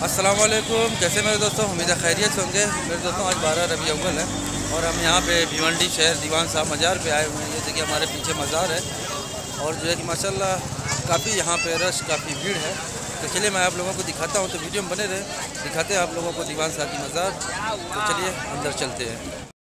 अस्सलाम वालेकुम। कैसे मेरे दोस्तों, उम्मीद है खैरियत से होंगे। मेरे दोस्तों आज 12 रबी अव्वल है और हम यहाँ पे भिवंडी शहर दीवान साहब मज़ार पे आए हुए हैं। ये देखिए हमारे पीछे मज़ार है और जो है कि माशाल्लाह काफ़ी यहाँ पे रश, काफ़ी भीड़ है। तो चलिए मैं आप लोगों को दिखाता हूँ, तो वीडियो में बने रहे, दिखाते हैं आप लोगों को दीवान साहब की मज़ार। तो चलिए अंदर चलते हैं।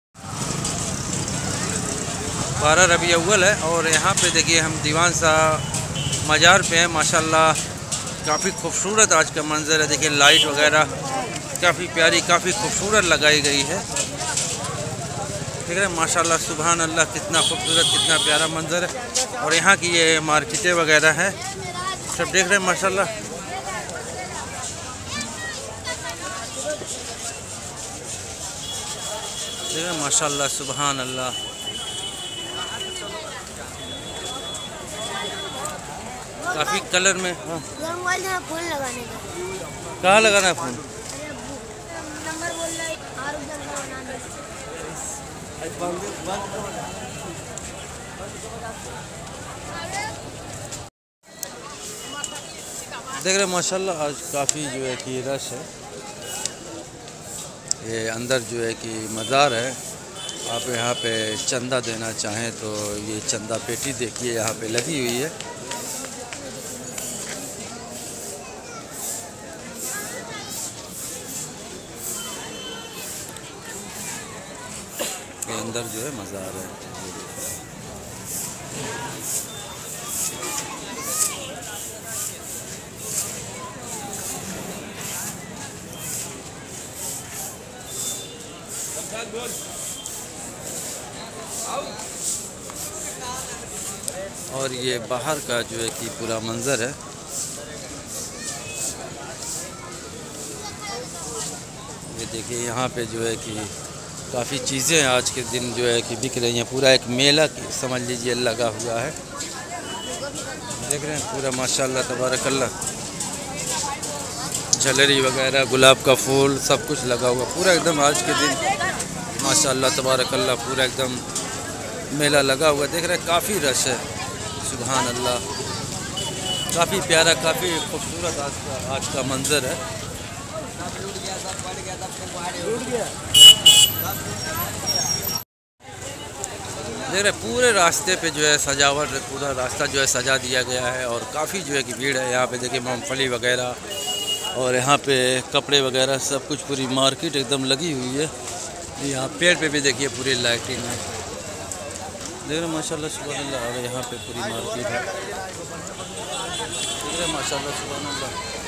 12 रबी अव्वल है और यहाँ पे देखिए हम दीवान साहब मज़ार पे हैं। माशाल्लाह काफ़ी खूबसूरत आज का मंज़र है। देखिए लाइट वगैरह काफ़ी प्यारी, काफ़ी खूबसूरत लगाई गई है। देख रहे हैं माशाल्लाह, सुभान अल्लाह, कितना खूबसूरत, कितना प्यारा मंज़र है। और यहाँ की ये मार्केटें वगैरह हैं, सब देख रहे हैं माशाल्लाह। देख रहे हैं माशाल्लाह, सुभान अल्लाह। काफ़ी कलर में। हाँ, फूल लगाने का। कहाँ लगाना है फ़ोन? नंबर बोल रहा है देख रहे हैं माशाल्लाह आज काफ़ी जो है कि रश है। ये अंदर जो है कि मज़ार है। आप यहाँ पे चंदा देना चाहें तो ये चंदा पेटी देखिए यहाँ पे लगी हुई है। के अंदर जो है मज़ार है। और ये बाहर का जो है कि पूरा मंज़र है। ये देखिए यहाँ पे जो है कि काफ़ी चीज़ें आज के दिन जो है कि बिक रही हैं। पूरा एक मेला समझ लीजिए लगा हुआ है। देख रहे हैं पूरा माशाल्लाह तबारकल्लाह, झलरी वगैरह, गुलाब का फूल, सब कुछ लगा हुआ पूरा एकदम आज के दिन माशाल्लाह तबारकल्लाह, पूरा एकदम मेला लगा हुआ। देख रहे हैं काफ़ी रश है, सुभान अल्लाह, काफ़ी प्यारा, काफ़ी खूबसूरत आज का मंज़र है। देख रहे पूरे रास्ते पे जो है सजावट, पूरा रास्ता जो है सजा दिया गया है और काफ़ी जो है कि भीड़ है। यहाँ पे देखिए मूँगफली वगैरह और यहाँ पे कपड़े वगैरह सब कुछ, पूरी मार्केट एकदम लगी हुई है। यहाँ पेड़ पे भी देखिए पूरी लाइटिंग है। देख रहे माशाल्लाह सुभान अल्लाह। और यहाँ पे पूरी मार्केट है। देख रहे माशाल्लाह सुभान अल्लाह।